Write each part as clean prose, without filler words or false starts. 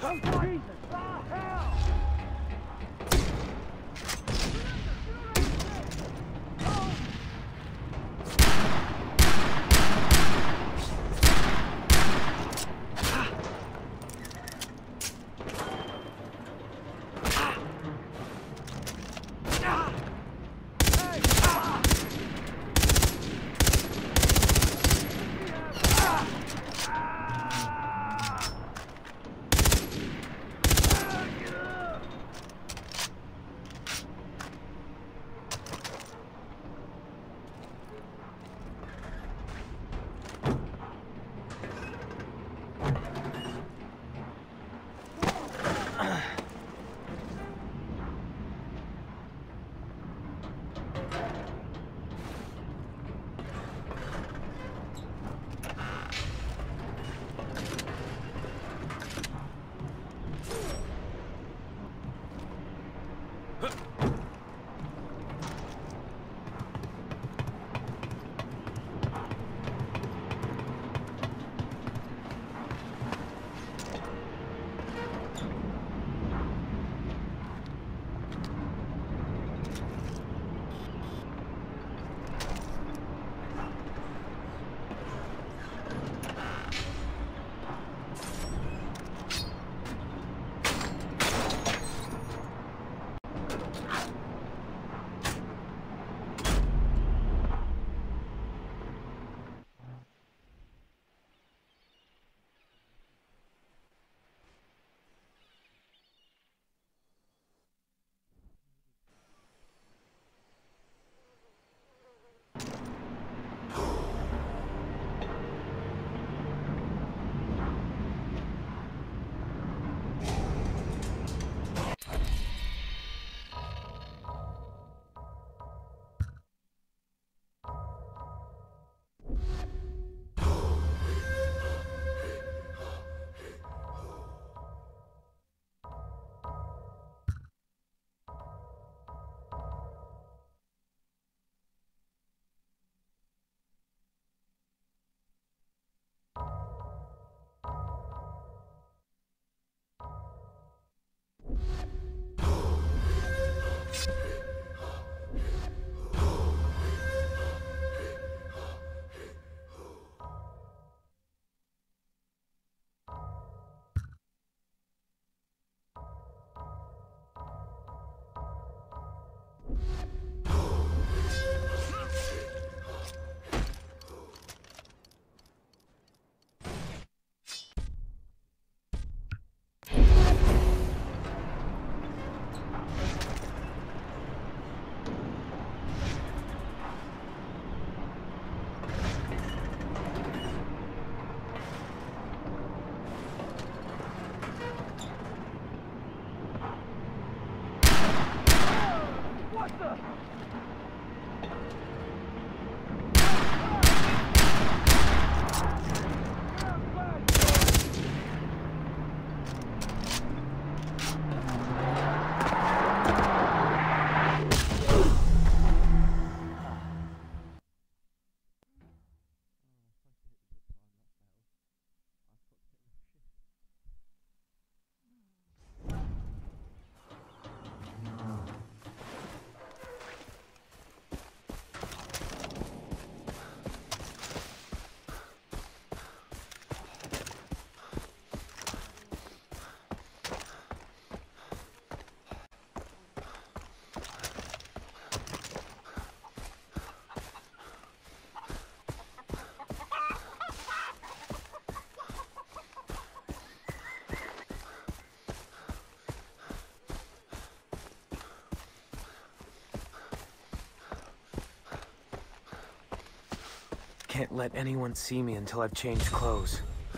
Can't let anyone see me until I've changed clothes.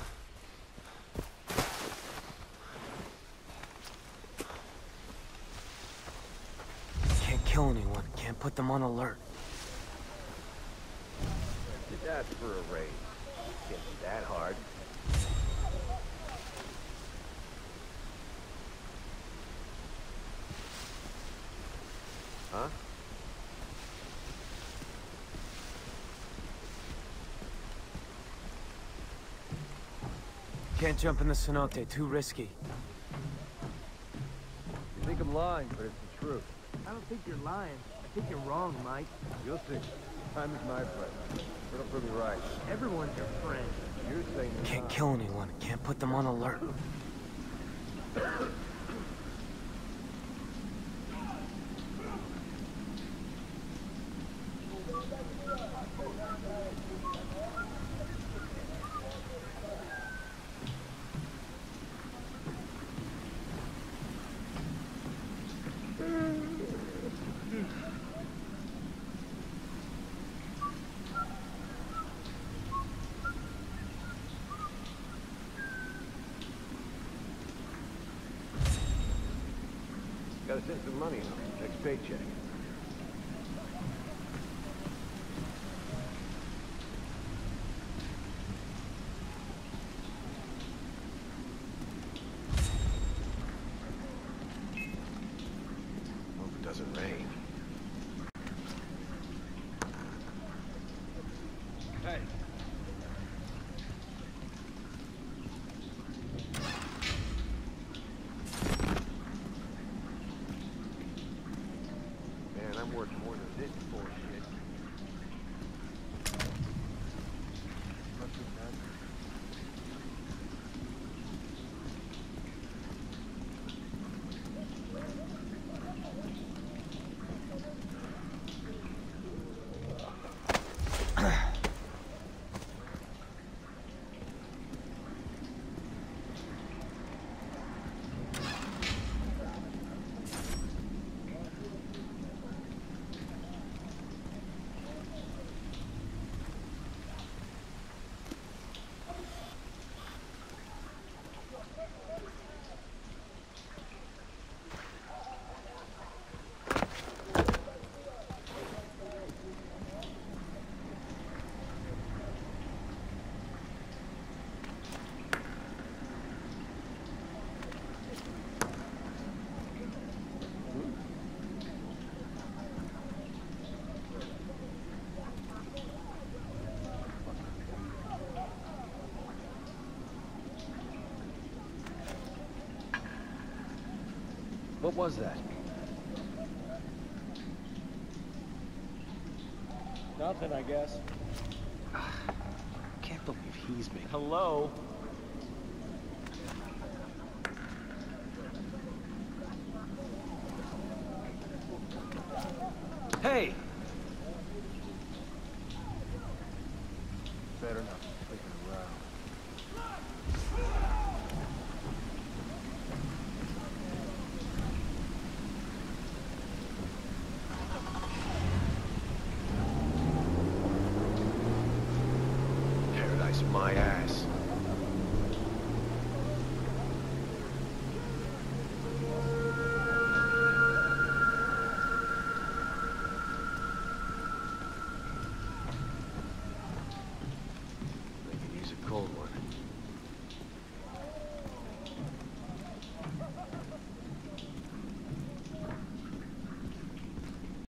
Can't kill anyone, can't put them on alert. Did that for a raid. Can't be that hard. Huh? Can't jump in the cenote, too risky. think I'm lying, but it's the truth. I don't think you're lying. I think you're wrong, Mike. You'll see. Time is my friend. It'll prove me right. Everyone's your friend. You're saying they're Can't not. kill anyone. Can't put them on alert. Gotta send some money out. Next paycheck. Hope it doesn't rain. Hey. Man, I'm worth more than this bullshit. Nothing done. What was that? Nothing, I guess. Can't believe he's making. Hello? Hey! Better not be sticking around. Paradise my ass.